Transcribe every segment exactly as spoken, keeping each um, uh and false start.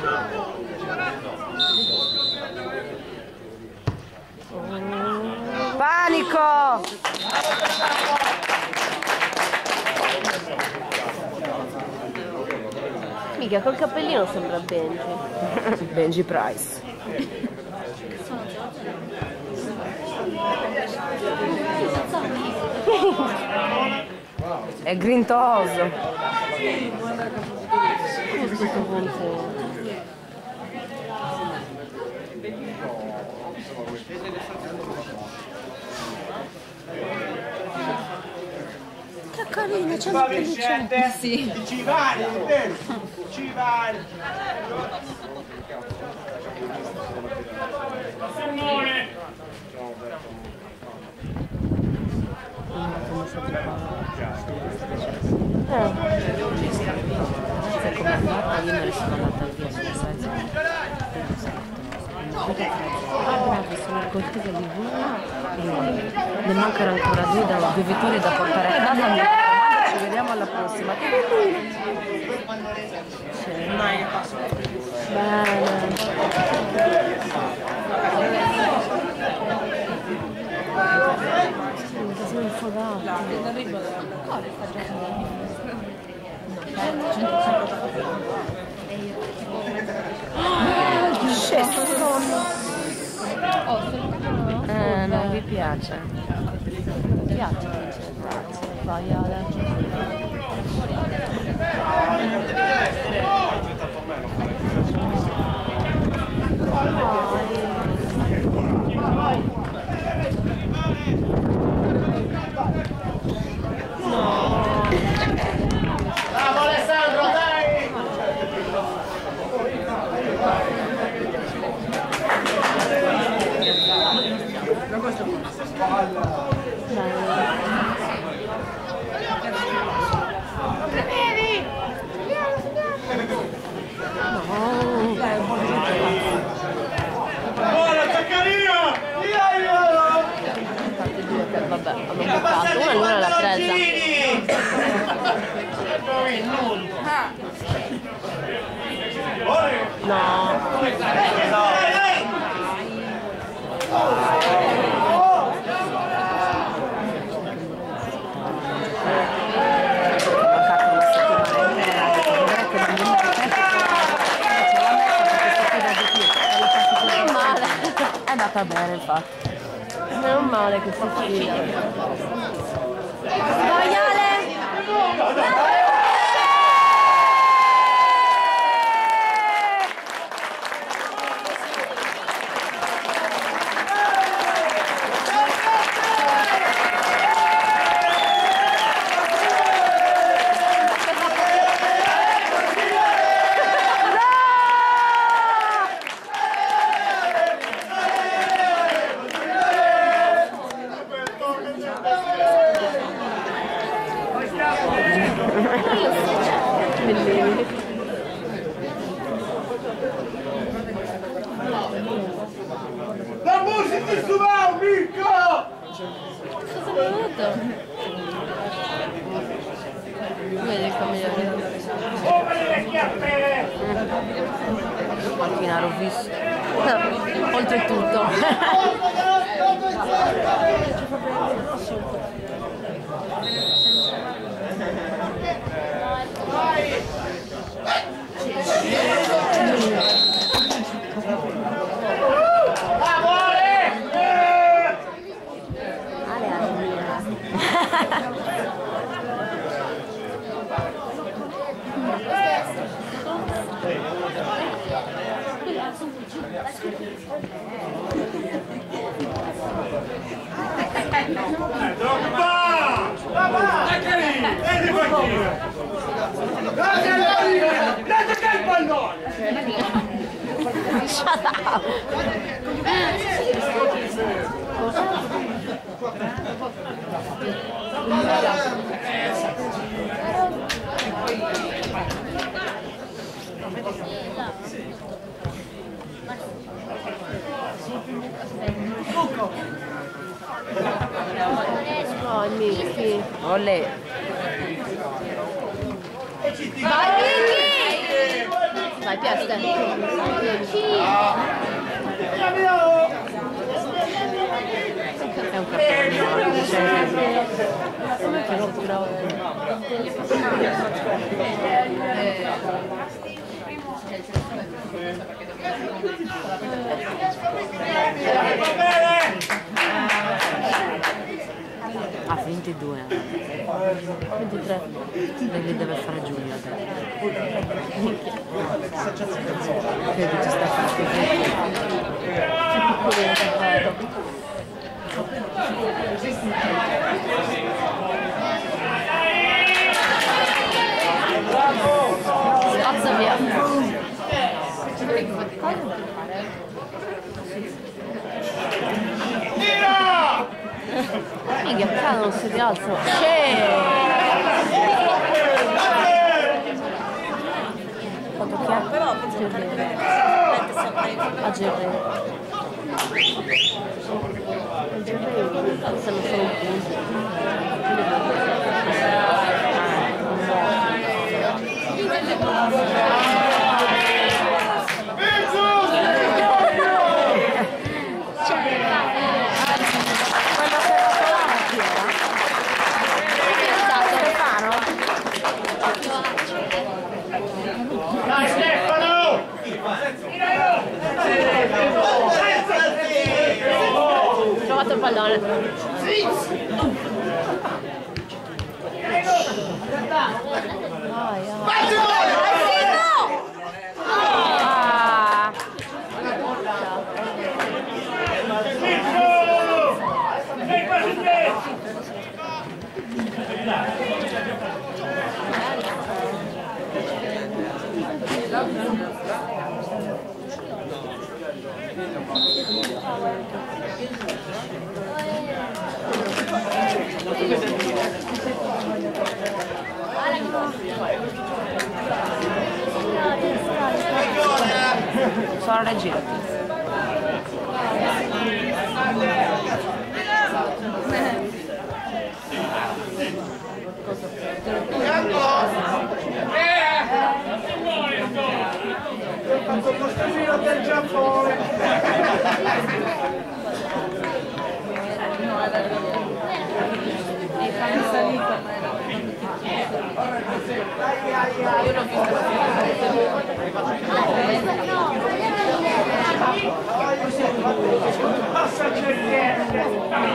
Panico! Mica col cappellino sembra Benji. Benji Price. È grintoso. Che carino, c'è una pelliccia. Sì. Ci vale, è vero? Ci vale. Simone! Come è andata? Io me ne sono andata via nel senso sono cortese di buona e ne mancano ancora due, da, due vittorie da portare a casa. Mi raccomando, ci vediamo alla prossima. Che bellino! Bene. Sono infogato. Ah, scesso! Eh, non vi piace? Mi piace, grazie, sbagliare. Bravo Alessandro, dai! Buona Zaccaria! Vabbè, hanno buttato una, l'una l'ha presa. No. È andata bene infatti. Non male che si fila. Vai Ale! La musica su va, Mirko! Cosa è venuto? Vedi il camminare. Oh, ma le schiappe! Qualcuna l'ho visto. No, oltretutto. Date che il pallone! Shut up! Oh, Mickey. Olè. Vai Vicky! Vai Dai, pieste. È un cappellino, cioè, come che lo trovo? Ah, ventidue, ventitré, li deve fare Giulia. Credo ci sta facendo piccolino davvero. Spazza via. Minchia, qua non si rialza. Quanto che è? Però a Gerre. Alzano solo un punto. Dai Stefano! Ho trovato il pallone. Sei quasi te! Sono regia. Tanto postino del Giappone! Io l'ho visto. Passa il cerchiere!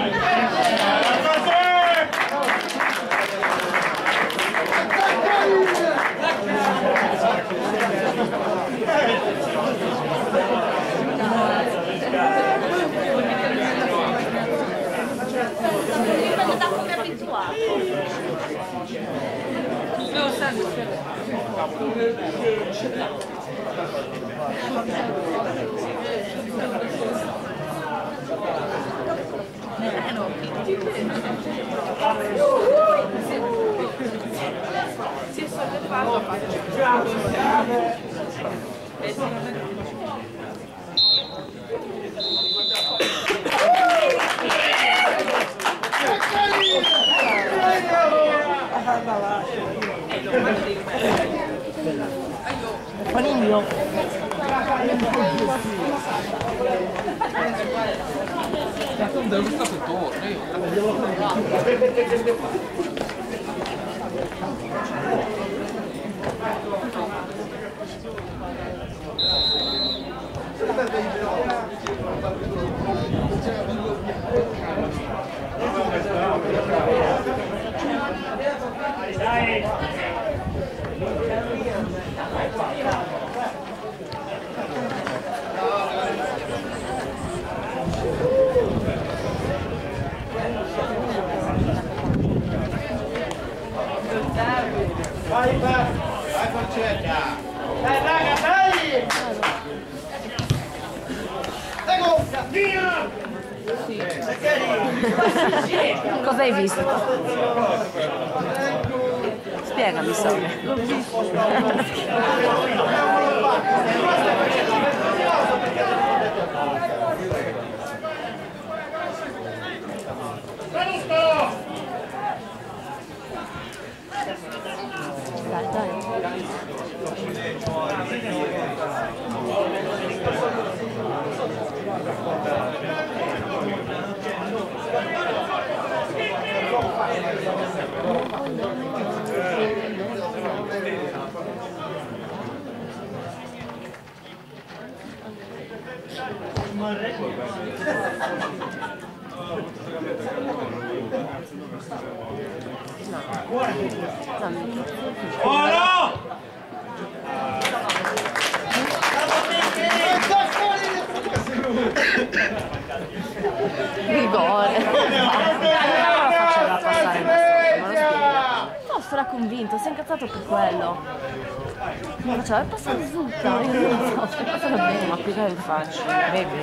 Si è sollevato. Paniglio. Dove sta tutto? Dai! Vai, vai, vai Concetta! Dai raga, dai! Prego, via! Cosa hai visto? Spiegami, Sonia. L'ho visto. Dai, dai. Rigore. Allora faceva passare il bastone, ma lo spiega. No, sarà convinto, si è incazzato per quello. Mi faceva, è passato tutta. Io non lo so, è passato bene, ma più che faccio. Vedi?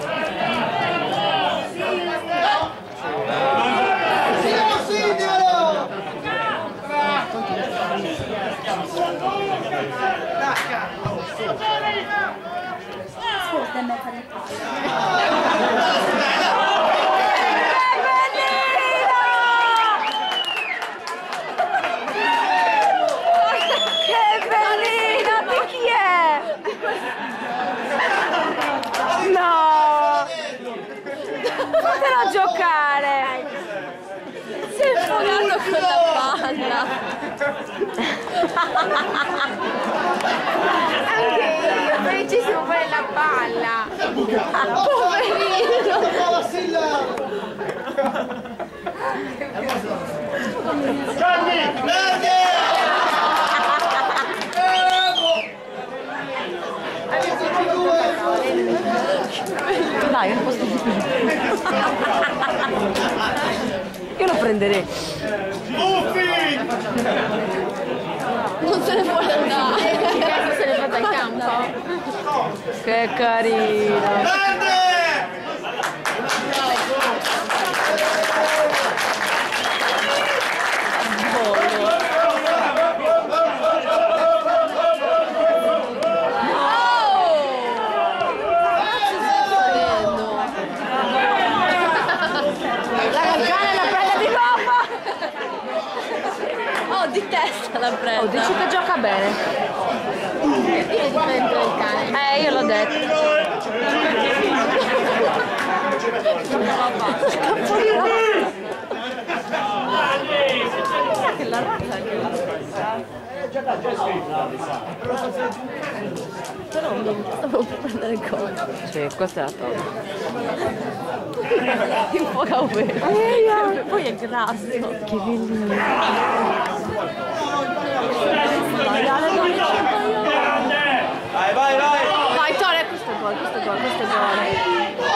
Che bellino, di chi è? No! Fatelo giocare! Si è infocato con la palla! Anche io, felicissimo pure la palla! Poverino! Gianni! Grande! Dai, è un posto di più. Io lo prenderei. Uffi! Non se ne può andare! Non se ne va dal campo! Che carino. Grande! Di testa la prende. Oh, dici che gioca bene. Io ti divento il cane. Eh, io l'ho detto. Scappo di là. Che la razza che la però mi stavo per prendere il gol. Sì, questa è la top. Infoca ovvero. Poi è grasso. Che bellino. Vai, vai, vai! Vai, Tore, questo è gol, questo è gol, questo è gol.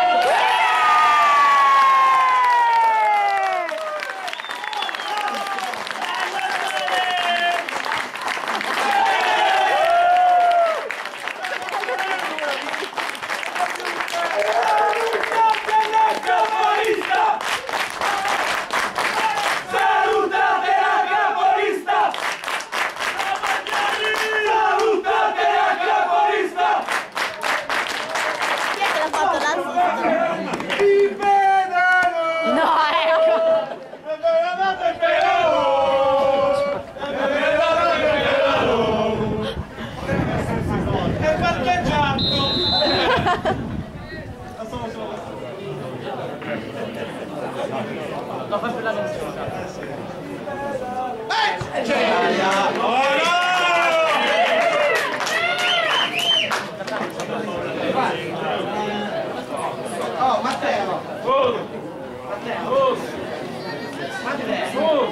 Oh, Matteo! Matteo! Matteo!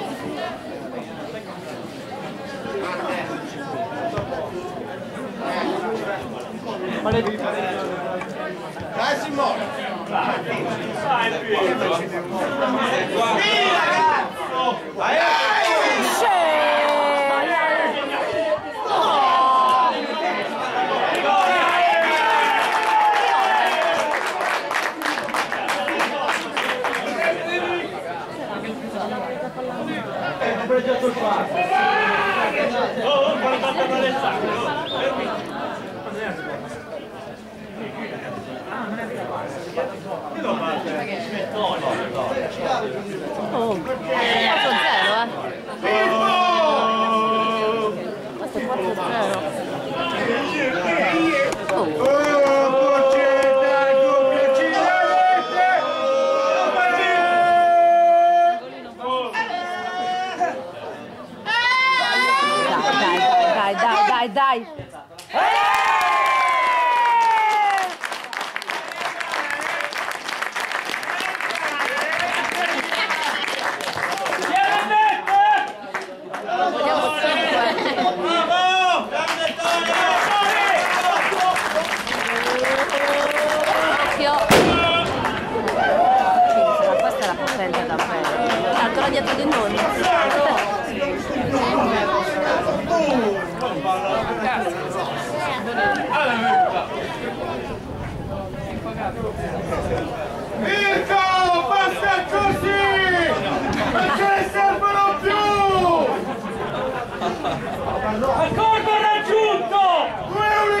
Dai Simone! Sì ragazzo! Vai! Oh, quando sta per il sacco! Oh, quattro zero, eh. Questo è quattro zero. Oh. Dai, dai, dai, dai.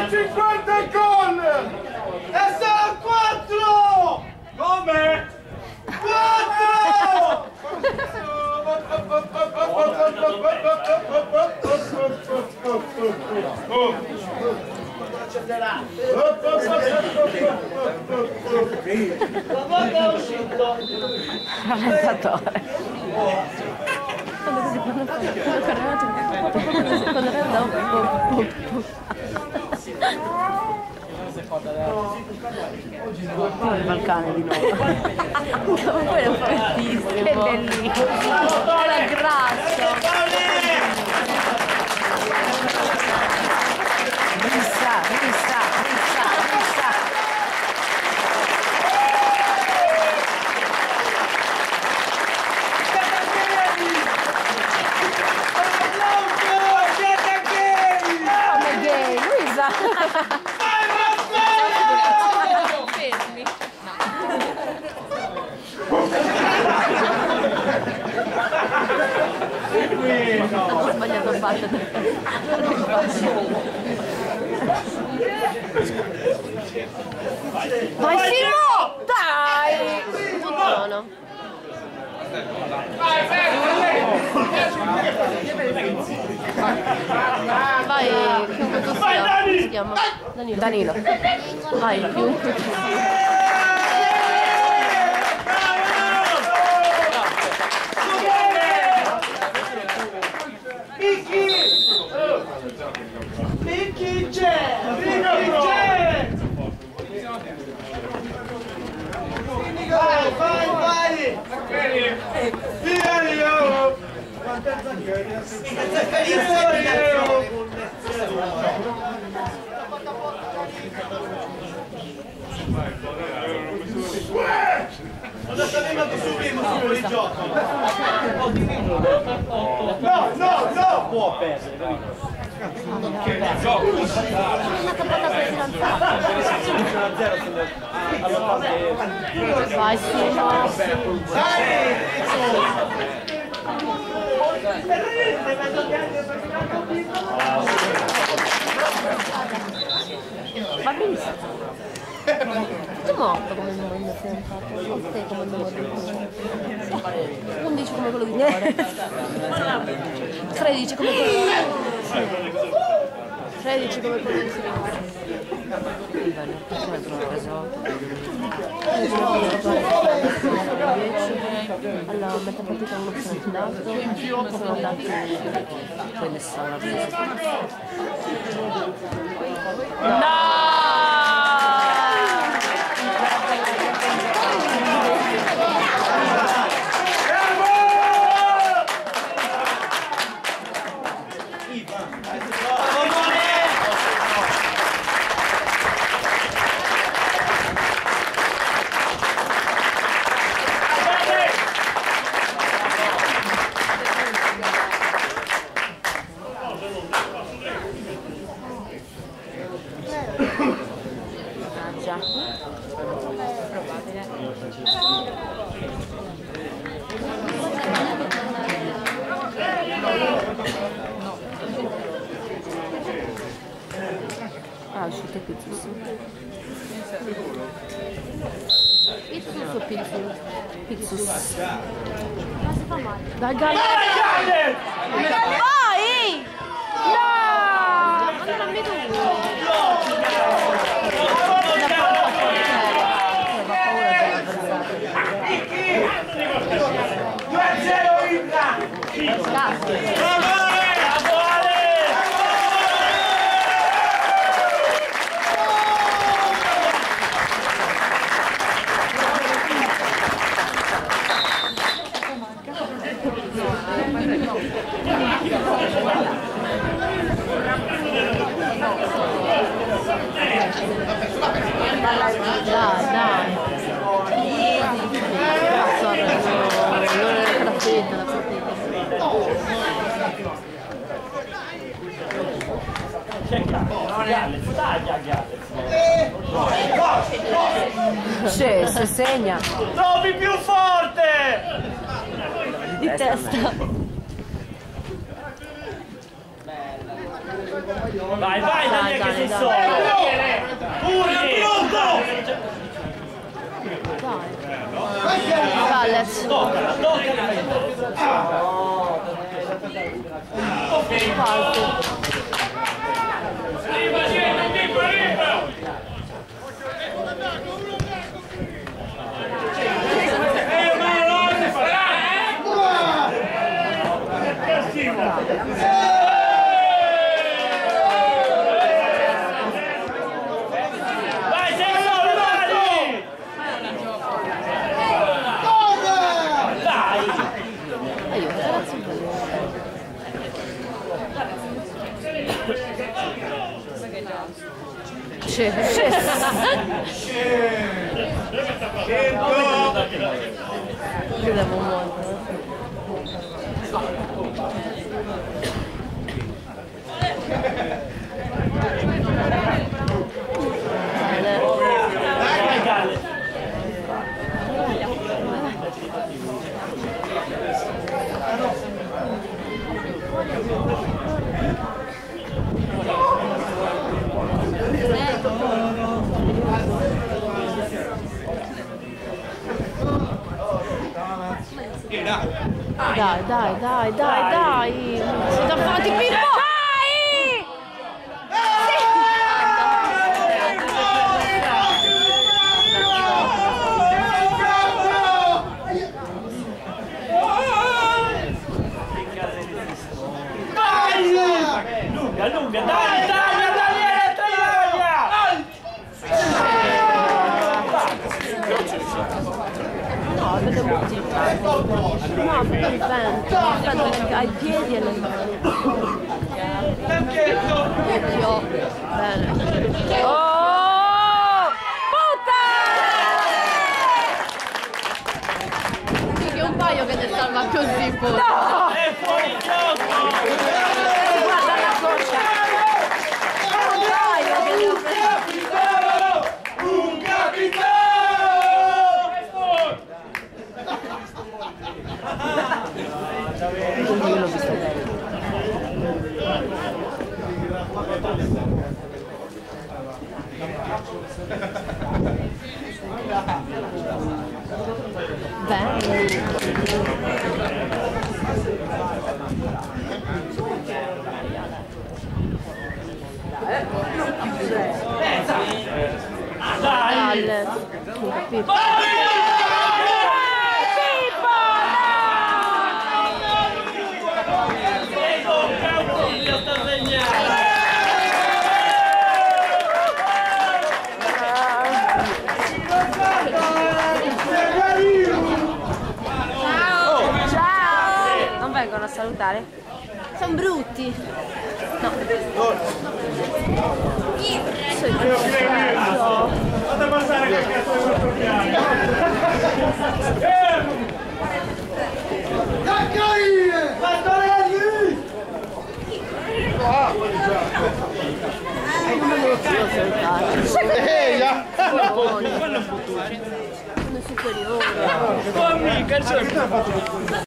cinquanta gol! E sono quattro! Come? quattro! Rallentatore. Quando così quando quando il Balcani di nuovo. Poi è fortissimo. Che bellissimo. È la grazia. Rissa, rissa, rissa, rissa. Come gay, Luisa. Fermi. Ho sbagliato a battere. Vai Simo! Dai! Buono. Vai, chiunque tu sia. Come si chiama? Danilo. Danilo. Vai, chiunque tu sia. Vicky c'è! Vicky c'è! Vai, vai, vai! Vieni, oh! Cosa stai venuto subito fuori gioco? No, no, no! Può perdere, capito? Una cappata per fidanzata. Vai Simo. Va benissimo. Tutto morto come il numero fidanzato. O te come il numero di undici come quello di cuore. tredici come quello di tredici come quello di sinistra. Bene, questo è l'ho preso. Allora, metà partita uno sono andato, sono andati poi nessuno l'ha preso. No! Ah, uscite Pizzus. Pizzus o Pizzus? Pizzus. Ma si fa male. Dai, Gaia! Vai! No! Ma non mi tu! due a zero Intra! Dai, dai. Cazzo, non era la finita, la partita. Sì, si segna. Trovi più forte! Di testa. Vai, vai, Daniele, che sei solo! Pure, pronto! Dai. Galles. Toccala, toccala! Falco. Vai, sei solo, dai! Dai! Aiuto, ragazzi, bello. C'è, c'è. Credevo molto. Vai, Galles! Dai, dai, dai, dai, dai! Si da fatti Pippo! Dai! Lunga, lunga, dai, taglia, Daniele, taglia! No, perché butti il campo. No, perché il vento. Il vento ai piedi e le mani. Occhio. Bene. Oh! Puta! Sì, che un paio che ne salva così, puta. No! È fuori gioco! Guarda la coscia. È un paio che ne ho preso. Un capitano! Io l'ho visto bene. Dai! Dai! Pippo! Vengono a salutare? Sono brutti. No. Sei cazzo. Fate passare che cazzo è questo piano. Caccaine! Bastarelli! Come lo devo salutare? Ehi, ya! Sono superiore. Oh, mica,